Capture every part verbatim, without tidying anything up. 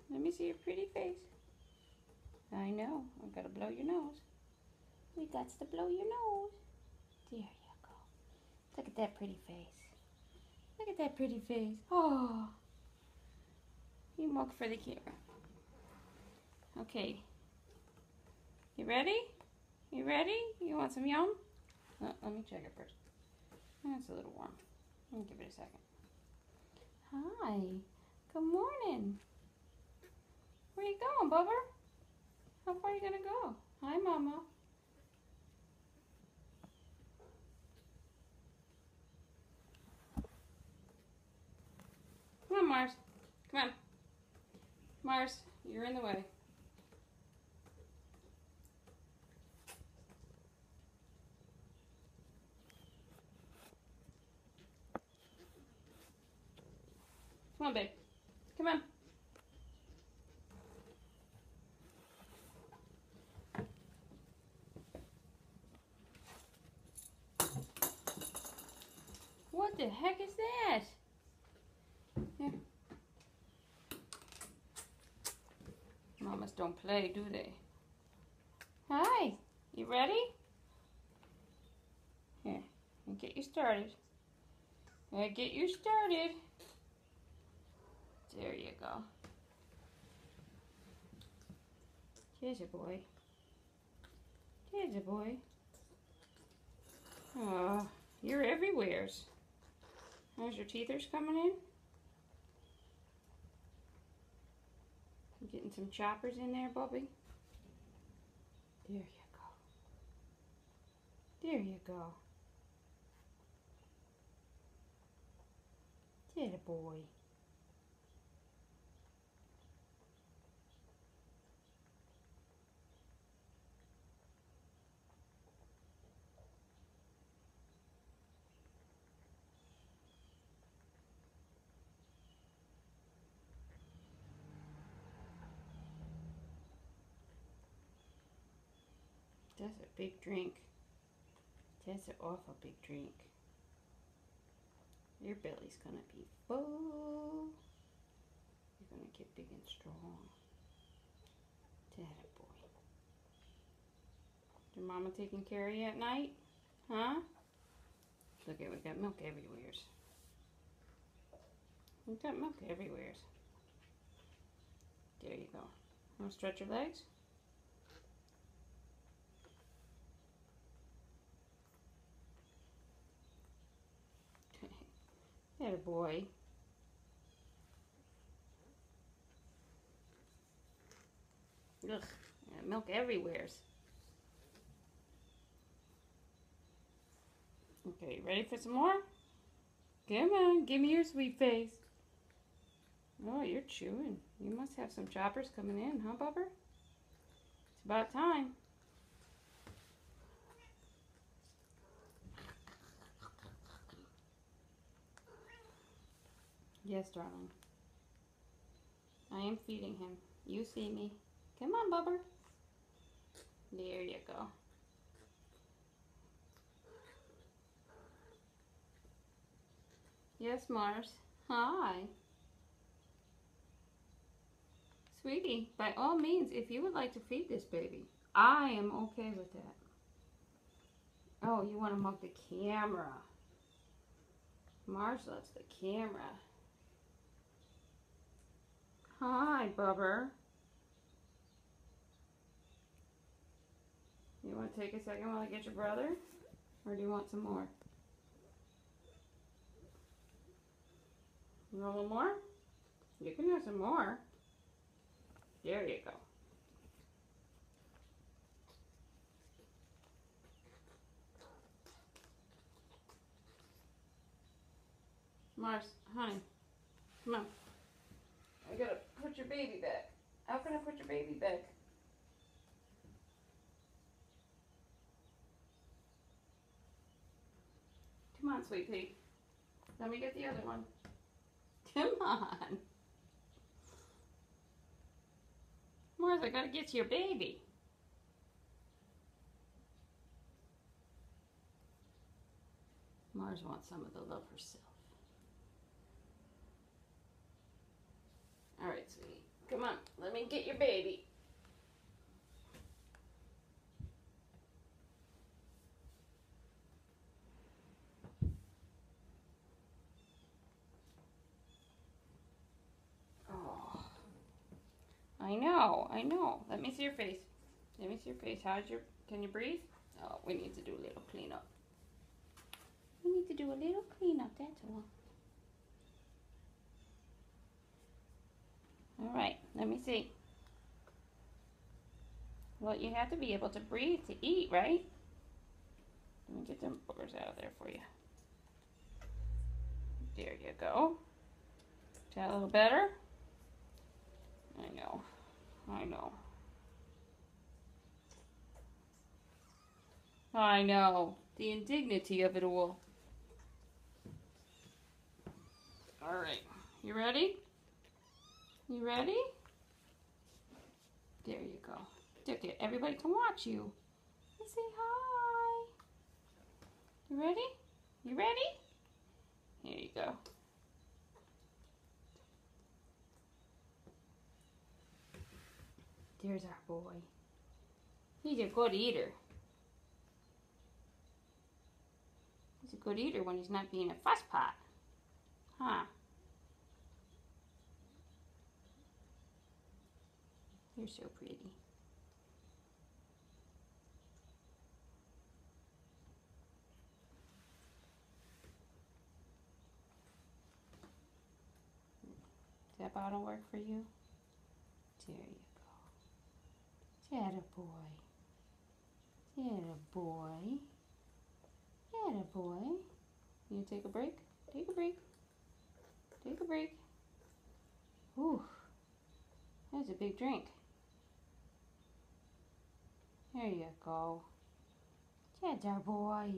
Let me see your pretty face. I know. I've got to blow your nose. We got to blow your nose. There you go. Look at that pretty face. Look at that pretty face. Oh. You milk for the camera. Okay. You ready? You ready? You want some yum? Oh, let me check it first. That's a little warm. Let me give it a second. Hi. Good morning. Where you going, Bubba? How far are you gonna go? Hi, Mama. Come on, Mars. Come on. Mars, you're in the way. Come on, babe. Come on. What the heck is that? Here. Mamas don't play, do they? Hi. You ready? Here. I'll get you started. I'll get you started. There you go. Here's a boy. Here's a boy. Oh, you're everywheres. How's your teethers coming in? You getting some choppers in there, Bubby? There you go. There you go. Get a boy. That's a big drink. That's an awful big drink. Your belly's gonna be full. You're gonna get big and strong. That boy. Your mama taking care of you at night? Huh? Look at, we got milk everywhere. We got milk everywhere. There you go. Want to stretch your legs? There, boy. Ugh, got milk everywhere. Okay, ready for some more? Come on, give me your sweet face. Oh, you're chewing. You must have some choppers coming in, huh, Bubber? It's about time. Yes, darling. I am feeding him. You see me. Come on, Bubber. There you go. Yes, Mars. Hi. Sweetie, by all means, if you would like to feed this baby, I am okay with that. Oh, you want to mug the camera. Mars loves the camera. Hi, Bubber. You want to take a second while I get your brother? Or do you want some more? You want a little more? You can have some more. There you go. Mars, honey, come on. I gotta put your baby back. How can I put your baby back? Come on, sweet pea. Let me get the other one. Come on. Mars, I gotta get to your baby. Mars wants some of the love herself. All right, sweetie. Come on. me get your baby. Oh, I know, I know. Let me see your face. Let me see your face. How's your, can you breathe? Oh, we need to do a little cleanup. We need to do a little cleanup, that's all. All right, let me see. Well, you have to be able to breathe to eat, right? Let me get them boogers out of there for you. There you go. Is that a little better? I know, I know. I know, the indignity of it all. All right, you ready? You ready? There you go. There, there. Everybody can watch you. And say hi. You ready? You ready? Here you go. There's our boy. He's a good eater. He's a good eater when he's not being a fuss pot. Huh? You're so pretty. Does that bottle work for you? There you go. Atta boy. Atta boy. Atta boy. You take a break? Take a break. Take a break. Ooh. That's a big drink. There you go. That's our boy.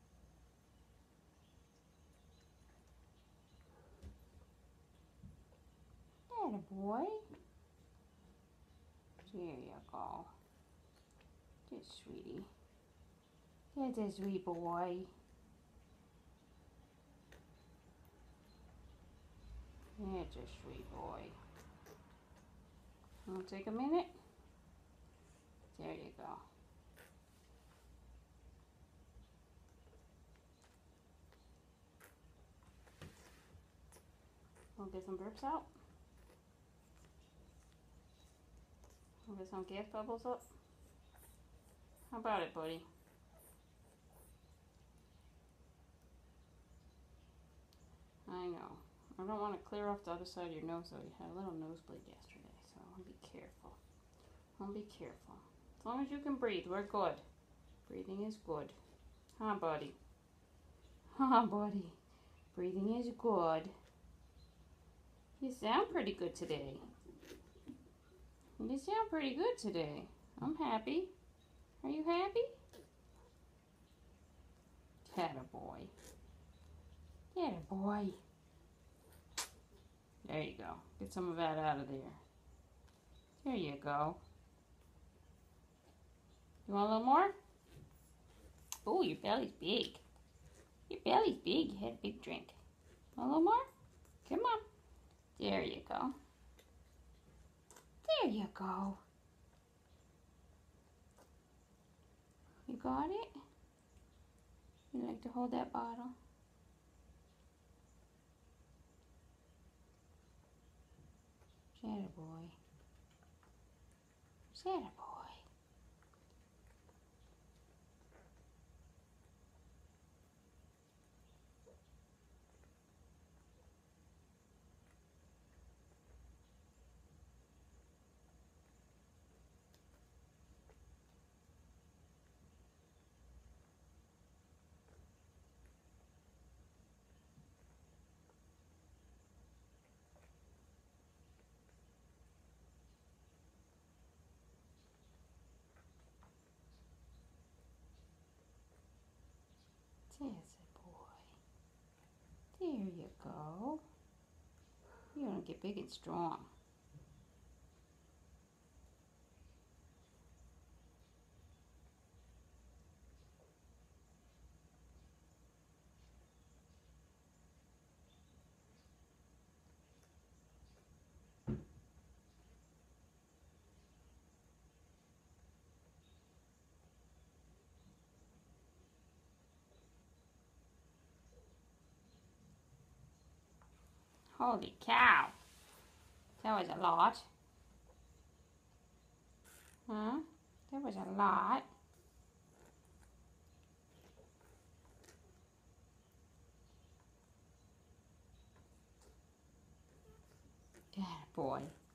Atta boy. There you go. That's sweetie. That's a sweet boy. That's a sweet boy. Wanna take a minute? There you go. We'll get some burps out. We'll get some gas bubbles up. How about it, buddy? I know. I don't want to clear off the other side of your nose, though. You had a little nosebleed yesterday, so I'll be careful. I'll be careful. As long as you can breathe, we're good. Breathing is good. Huh, buddy? Huh, buddy? Breathing is good. You sound pretty good today. You sound pretty good today. I'm happy. Are you happy? Atta boy. Atta boy. There you go. Get some of that out of there. There you go. You want a little more? Oh, your belly's big. Your belly's big. You had a big drink. Want a little more? Come on. There you go. There you go. You got it? You like to hold that bottle? Atta boy. Atta boy. There's a boy. There you go. You're gonna get big and strong. Holy cow. That was a lot. Huh? That was a lot. Good boy.